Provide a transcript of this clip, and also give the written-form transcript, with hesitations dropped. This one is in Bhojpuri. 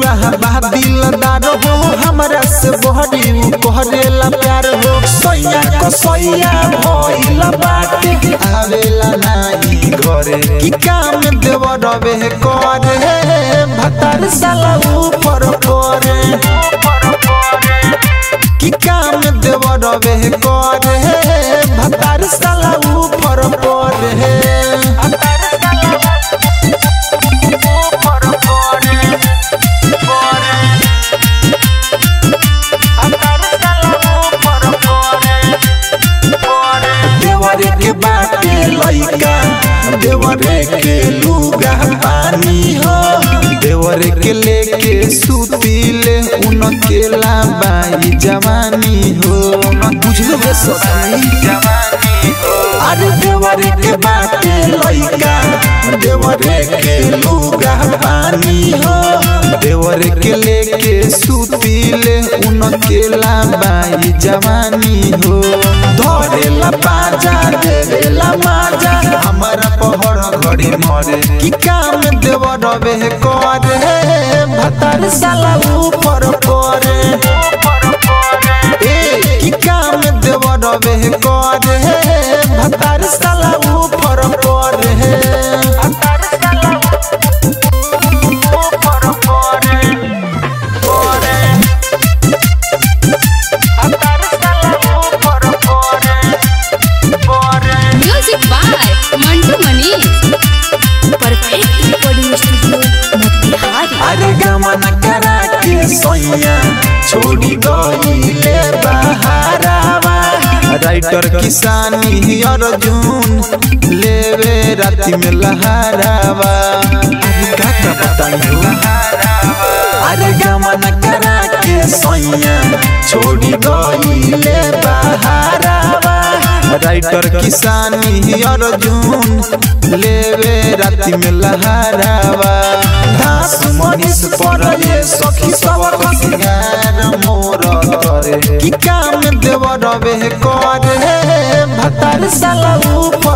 देवरा दिलदार हो हमरा से बहरी कहरेला प्यार हो सैया को सैया भइल बाटे आवेला नाही घरे की काम देवरा बे करे भतार साला ऊपर करे की काम देवरा बे करे भतार साला ऊपर करे देवरे के लुगा पानी हो देवरे के लेके सुतीले उनकेला बाई जवानी हो बुझलो बे सही जवानी हो अरे देवरे के बाटे लइका देवरे के लुगा पानी हो देवरे के लेके सुतीले उनकेला बाई जवानी हो धरेला पाजा देवेला माजा हमारा पहड़ घड़ी मरे की काम देवरा बे करे भतार साला ऊपर करे की काम देवरा बे करे भतार साला ऊपर करे अरे गमन करा के सैया छोड़ी गईले बहारावा राइटर किसानी अर्जुन लेवे राती में लहरावा का बताइयो अरे गमन करा के सैया छोड़ी गईले बहारावा राइटर किसानी अर्जुन लेवे राती में लहरावा दास मनीष पर ये सखी सब सिंगार मोर करे की काम देवरा बे करे भतार साला